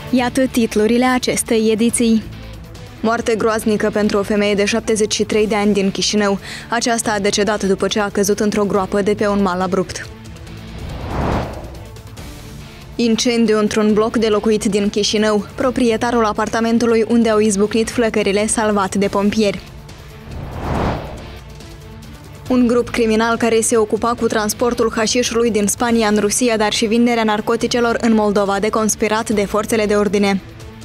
Iată titlurile acestei ediții. Moarte groaznică pentru o femeie de 73 de ani din Chișinău. Aceasta a decedat după ce a căzut într-o groapă de pe un mal abrupt. Incendiu într-un bloc de locuit din Chișinău. Proprietarul apartamentului unde au izbucnit flăcările salvat de pompieri. Un grup criminal care se ocupa cu transportul hașișului din Spania în Rusia, dar și vinderea narcoticelor în Moldova, deconspirat de forțele de ordine.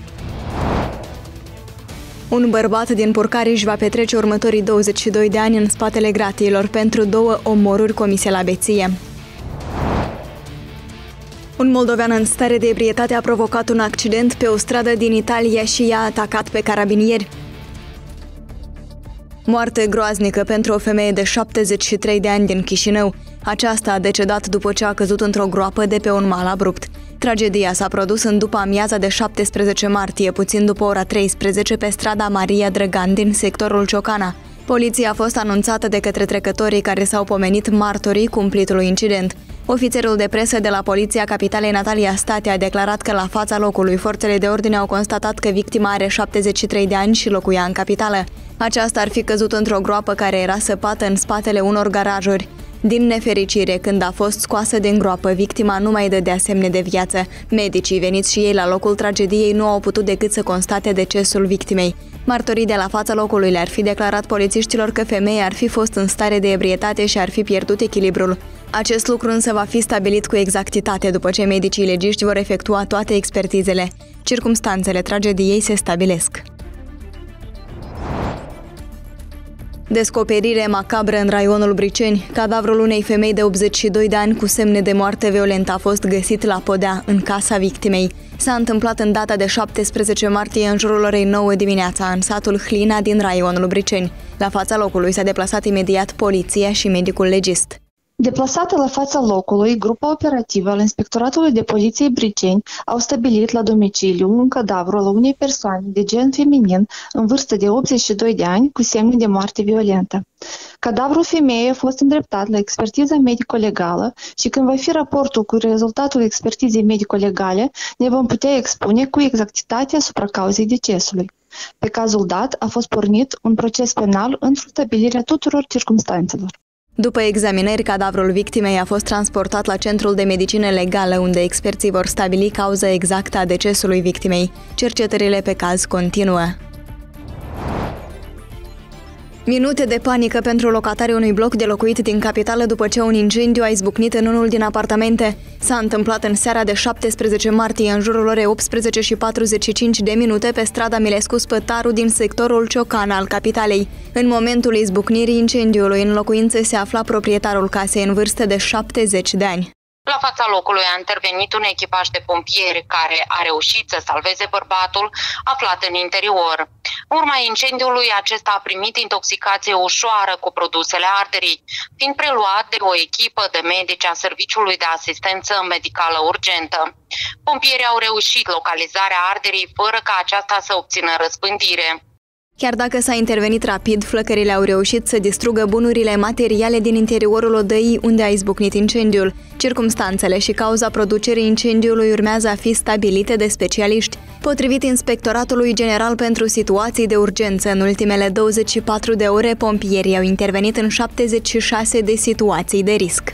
Un bărbat din Purcari își va petrece următorii 22 de ani în spatele gratiilor pentru 2 omoruri comise la beție. Un moldovean în stare de ebrietate a provocat un accident pe o stradă din Italia și i-a atacat pe carabinieri. Moarte groaznică pentru o femeie de 73 de ani din Chișinău. Aceasta a decedat după ce a căzut într-o groapă de pe un mal abrupt. Tragedia s-a produs în după amiaza de 17 martie, puțin după ora 13, pe strada Maria Drăgan din sectorul Ciocana. Poliția a fost anunțată de către trecătorii care s-au pomenit martorii cumplitului incident. Ofițerul de presă de la Poliția Capitalei Natalia State a declarat că la fața locului forțele de ordine au constatat că victima are 73 de ani și locuia în capitală. Aceasta ar fi căzut într-o groapă care era săpată în spatele unor garajuri. Din nefericire, când a fost scoasă din groapă, victima nu mai dădea semne de viață. Medicii veniți și ei la locul tragediei nu au putut decât să constate decesul victimei. Martorii de la fața locului le-ar fi declarat polițiștilor că femeia ar fi fost în stare de ebrietate și ar fi pierdut echilibrul. Acest lucru însă va fi stabilit cu exactitate după ce medicii legiști vor efectua toate expertizele. Circumstanțele tragediei se stabilesc. Descoperire macabră în raionul Briceni. Cadavrul unei femei de 82 de ani cu semne de moarte violentă a fost găsit la podea, în casa victimei. S-a întâmplat în data de 17 martie în jurul orei 9 dimineața, în satul Hlina din raionul Briceni. La fața locului s-a deplasat imediat poliția și medicul legist. Deplasate la fața locului, grupa operativă al Inspectoratului de Poliție Briceni au stabilit la domiciliu un cadavru al unei persoane de gen feminin în vârstă de 82 de ani cu semne de moarte violentă. Cadavrul femeii a fost îndreptat la expertiza medico-legală și când va fi raportul cu rezultatul expertizei medico-legale, ne vom putea expune cu exactitate asupra cauzei decesului. Pe cazul dat a fost pornit un proces penal într-o stabilire a tuturor circumstanțelor. După examinări, cadavrul victimei a fost transportat la Centrul de Medicină Legală, unde experții vor stabili cauza exactă a decesului victimei. Cercetările pe caz continuă. Minute de panică pentru locatarii unui bloc de locuit din capitală după ce un incendiu a izbucnit în unul din apartamente. S-a întâmplat în seara de 17 martie, în jurul orei 18:45 pe strada Milescu Spătaru din sectorul Ciocana al capitalei. În momentul izbucnirii incendiului, în locuință se afla proprietarul casei în vârstă de 70 de ani. La fața locului a intervenit un echipaj de pompieri care a reușit să salveze bărbatul aflat în interior. În urma incendiului, acesta a primit intoxicație ușoară cu produsele arderii, fiind preluat de o echipă de medici a Serviciului de Asistență Medicală Urgentă. Pompierii au reușit localizarea arderii fără ca aceasta să obțină răspândire. Chiar dacă s-a intervenit rapid, flăcările au reușit să distrugă bunurile materiale din interiorul odăii unde a izbucnit incendiul. Circumstanțele și cauza producerii incendiului urmează a fi stabilite de specialiști. Potrivit Inspectoratului General pentru Situații de Urgență, în ultimele 24 de ore, pompierii au intervenit în 76 de situații de risc.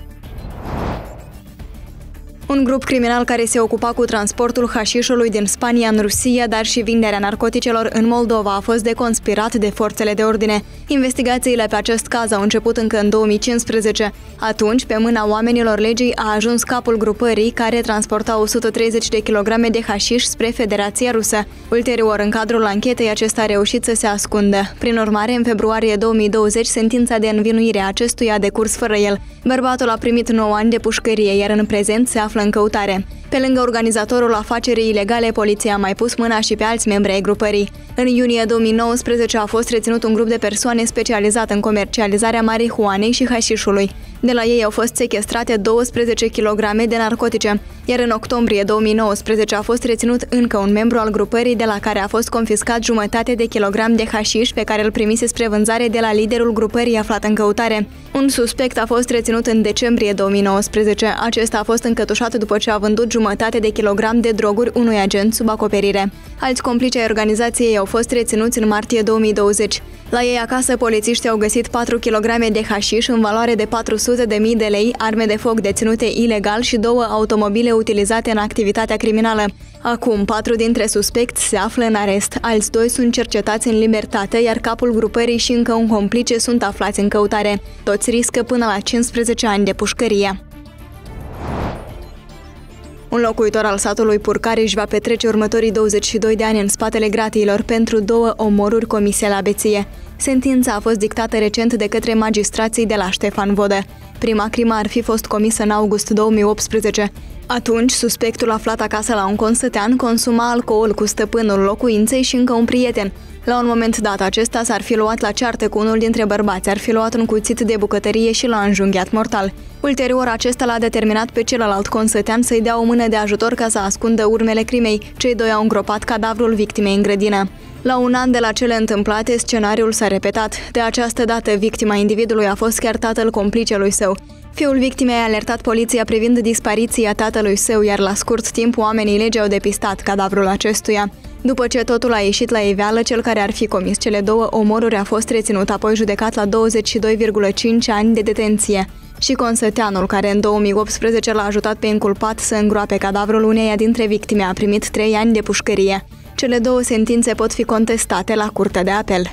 Un grup criminal care se ocupa cu transportul hașișului din Spania în Rusia, dar și vinderea narcoticelor în Moldova, a fost deconspirat de forțele de ordine. Investigațiile pe acest caz au început încă în 2015. Atunci, pe mâna oamenilor legii, a ajuns capul grupării care transporta 130 de kilograme de hașiș spre Federația Rusă. Ulterior, în cadrul anchetei, acesta a reușit să se ascundă. Prin urmare, în februarie 2020, sentința de învinuire a acestuia a decurs fără el. Bărbatul a primit 9 ani de pușcărie, iar în prezent se află în căutare. Pe lângă organizatorul afacerii ilegale, poliția a mai pus mâna și pe alți membri ai grupării. În iunie 2019 a fost reținut un grup de persoane specializat în comercializarea marihuanei și hașișului. De la ei au fost sechestrate 12 kg de narcotice, iar în octombrie 2019 a fost reținut încă un membru al grupării, de la care a fost confiscat jumătate de kilogram de hașiș pe care îl primise spre vânzare de la liderul grupării aflat în căutare. Un suspect a fost reținut în decembrie 2019. Acesta a fost încătușat după ce a vândut jumătate de kilogram de droguri unui agent sub acoperire. Alți complici ai organizației au fost reținuți în martie 2020. La ei acasă, polițiștii au găsit 4 kg de hașiș în valoare de 400.000 de lei, arme de foc deținute ilegal și 2 automobile utilizate în activitatea criminală. Acum, 4 dintre suspecți se află în arest, alți 2 sunt cercetați în libertate, iar capul grupării și încă un complice sunt aflați în căutare. Toți riscă până la 15 ani de pușcărie. Un locuitor al satului Purcari își va petrece următorii 22 de ani în spatele gratiilor pentru 2 omoruri comise la beție. Sentința a fost dictată recent de către magistrații de la Ștefan Vodă. Prima crimă ar fi fost comisă în august 2018. Atunci, suspectul aflat acasă la un consătean consuma alcool cu stăpânul locuinței și încă un prieten. La un moment dat, acesta s-ar fi luat la ceartă cu unul dintre bărbați, ar fi luat un cuțit de bucătărie și l-a înjunghiat mortal. Ulterior, acesta l-a determinat pe celălalt consătean să-i dea o mână de ajutor ca să ascundă urmele crimei. Cei 2 au îngropat cadavrul victimei în grădină. La un an de la cele întâmplate, scenariul s-a repetat. De această dată, victima individului a fost chiar tatăl complicelui său. Fiul victimei a alertat poliția privind dispariția tatălui său, iar la scurt timp oamenii legii au depistat cadavrul acestuia. După ce totul a ieșit la iveală, cel care ar fi comis cele 2 omoruri a fost reținut, apoi judecat la 22,5 ani de detenție. Și consăteanul, care în 2018 l-a ajutat pe inculpat să îngroape cadavrul uneia dintre victime, a primit 3 ani de pușcărie. Cele 2 sentințe pot fi contestate la Curtea de Apel.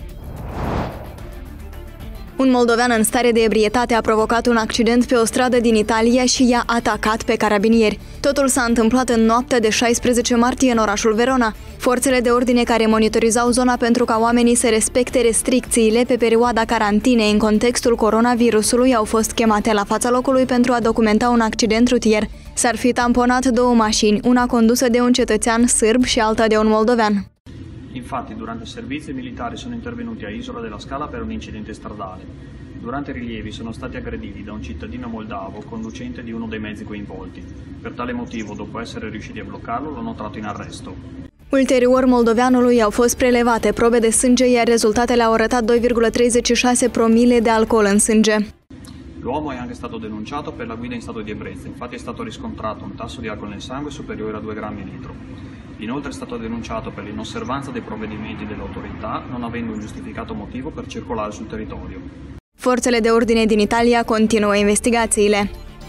Un moldovean în stare de ebrietate a provocat un accident pe o stradă din Italia și i-a atacat pe carabinieri. Totul s-a întâmplat în noaptea de 16 martie în orașul Verona. Forțele de ordine care monitorizau zona pentru ca oamenii să respecte restricțiile pe perioada carantinei în contextul coronavirusului au fost chemate la fața locului pentru a documenta un accident rutier. S-ar fi tamponat 2 mașini, una condusă de un cetățean sârb și alta de un moldovean. Infatti, durante il servizio, i militari sono intervenuti a Isola della Scala per un incidente stradale. Durante i rilievi sono stati aggrediti da un cittadino moldavo conducente di uno dei mezzi coinvolti. Per tale motivo, dopo essere riusciti a bloccarlo, l'hanno tratto in arresto. Ulterior, moldoveanului au fost prelevate probe de sânge, iar rezultatele au arătat 2,36 promile de alcool în sânge. L'uomo è anche stato denunciato per la guida in stato di ebbrezza, infatti è stato riscontrato un tasso di alcol nel sangue superiore a 2 grammi al litro. Inoltre è stato denunciato per l'inosservanza dei provvedimenti delle autorità, non avendo un giustificato motivo per circolare sul territorio. Forțele de ordine din Italia continuă investigațiile.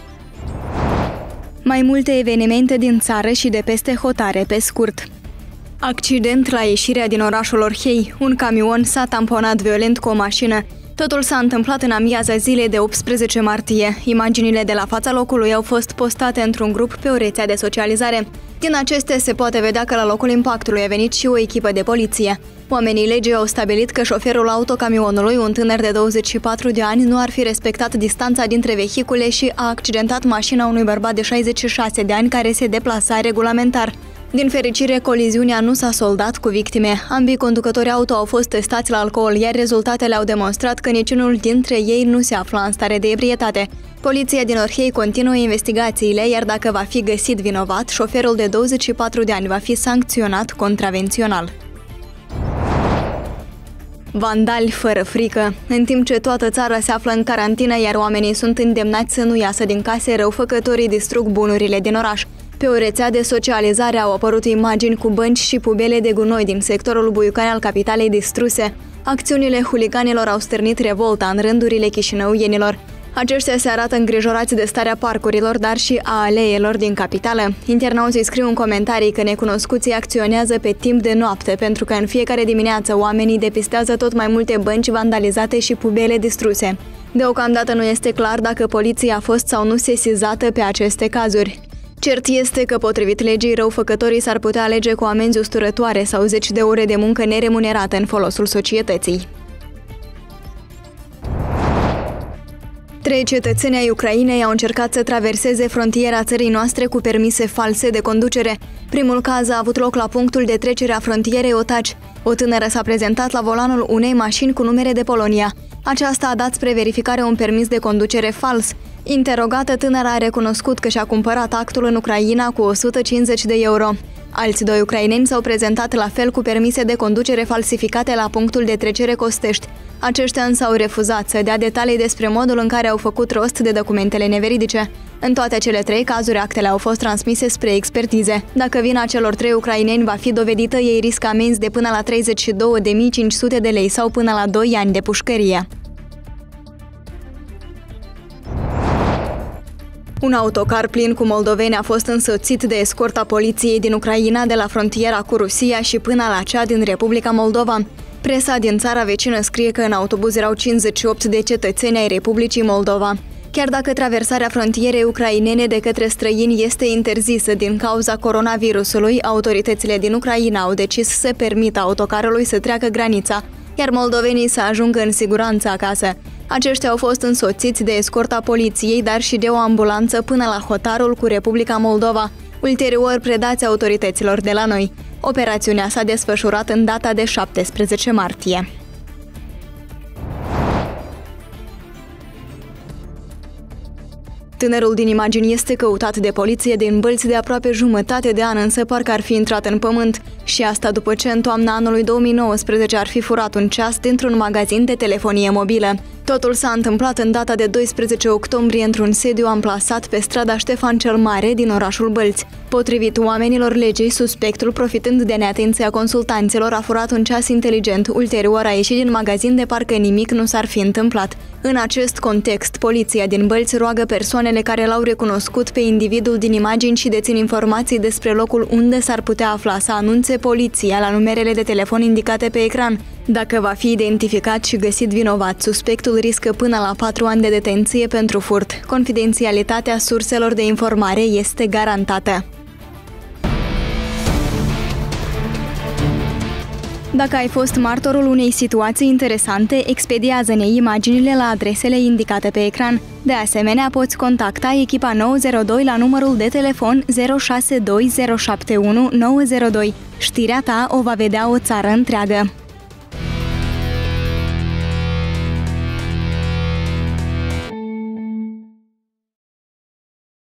Mai multe evenimente din țară și de peste hotare pe scurt. Accident la ieșirea din orașul Orhei. Un camion s-a tamponat violent cu o mașină. Totul s-a întâmplat în amiaza zilei de 18 martie. Imaginile de la fața locului au fost postate într-un grup pe o rețea de socializare. Din acestea se poate vedea că la locul impactului a venit și o echipă de poliție. Oamenii legii au stabilit că șoferul autocamionului, un tânăr de 24 de ani, nu ar fi respectat distanța dintre vehicule și a accidentat mașina unui bărbat de 66 de ani care se deplasa regulamentar. Din fericire, coliziunea nu s-a soldat cu victime. Ambii conducători auto au fost testați la alcool, iar rezultatele au demonstrat că niciunul dintre ei nu se afla în stare de ebrietate. Poliția din Orhei continuă investigațiile, iar dacă va fi găsit vinovat, șoferul de 24 de ani va fi sancționat contravențional. Vandali fără frică. În timp ce toată țara se află în carantină, iar oamenii sunt îndemnați să nu iasă din case, răufăcătorii distrug bunurile din oraș. Pe o rețea de socializare au apărut imagini cu bănci și pubele de gunoi din sectorul buiucan al capitalei distruse. Acțiunile huliganilor au stârnit revolta în rândurile chișinăuienilor. Aceștia se arată îngrijorați de starea parcurilor, dar și a aleelor din capitală. Internauții scriu în comentarii că necunoscuții acționează pe timp de noapte, pentru că în fiecare dimineață oamenii depistează tot mai multe bănci vandalizate și pubele distruse. Deocamdată nu este clar dacă poliția a fost sau nu sesizată pe aceste cazuri. Cert este că, potrivit legii, răufăcătorii s-ar putea alege cu amenzi usturătoare sau 10 de ore de muncă neremunerată în folosul societății. 3 cetățeni ai Ucrainei au încercat să traverseze frontiera țării noastre cu permise false de conducere. Primul caz a avut loc la punctul de trecere a frontierei Otaci. O tânără s-a prezentat la volanul unei mașini cu numere de Polonia. Aceasta a dat spre verificare un permis de conducere fals. Interogată, tânăra a recunoscut că și-a cumpărat actul în Ucraina cu 150 de euro. Alți 2 ucraineni s-au prezentat la fel cu permise de conducere falsificate la punctul de trecere Costești. Aceștia însă au refuzat să dea detalii despre modul în care au făcut rost de documentele neveridice. În toate cele 3 cazuri, actele au fost transmise spre expertize. Dacă vina celor 3 ucraineni va fi dovedită, ei riscă amenzi de până la 32.500 de lei sau până la 2 ani de pușcărie. Un autocar plin cu moldoveni a fost însoțit de escorta poliției din Ucraina de la frontiera cu Rusia și până la cea din Republica Moldova. Presa din țara vecină scrie că în autobuz erau 58 de cetățeni ai Republicii Moldova. Chiar dacă traversarea frontierei ucrainene de către străini este interzisă din cauza coronavirusului, autoritățile din Ucraina au decis să permită autocarului să treacă granița, iar moldovenii să ajungă în siguranță acasă. Aceștia au fost însoțiți de escorta poliției, dar și de o ambulanță până la hotarul cu Republica Moldova, ulterior predați autorităților de la noi. Operațiunea s-a desfășurat în data de 17 martie. Tânărul din imagini este căutat de poliție din Bălți de aproape jumătate de an, însă parcă ar fi intrat în pământ. Și asta după ce în toamna anului 2019 ar fi furat un ceas dintr-un magazin de telefonie mobilă. Totul s-a întâmplat în data de 12 octombrie într-un sediu amplasat pe strada Ștefan cel Mare din orașul Bălți. Potrivit oamenilor legii, suspectul, profitând de neatenția consultanților, a furat un ceas inteligent. Ulterior a ieșit din magazin de parcă nimic nu s-ar fi întâmplat. În acest context, poliția din Bălți roagă persoanele care l-au recunoscut pe individul din imagini și dețin informații despre locul unde s-ar putea afla să anunțe poliția la numerele de telefon indicate pe ecran. Dacă va fi identificat și găsit vinovat, suspectul riscă până la 4 ani de detenție pentru furt. Confidențialitatea surselor de informare este garantată. Dacă ai fost martorul unei situații interesante, expediază-ne imaginile la adresele indicate pe ecran. De asemenea, poți contacta echipa 902 la numărul de telefon 062 071 902. Știrea ta o va vedea o țară întreagă.